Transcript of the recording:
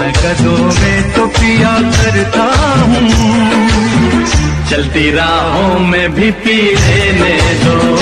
मैं कदों में तो पिया करता हूँ, चलती राहों में भी पी लेने दो।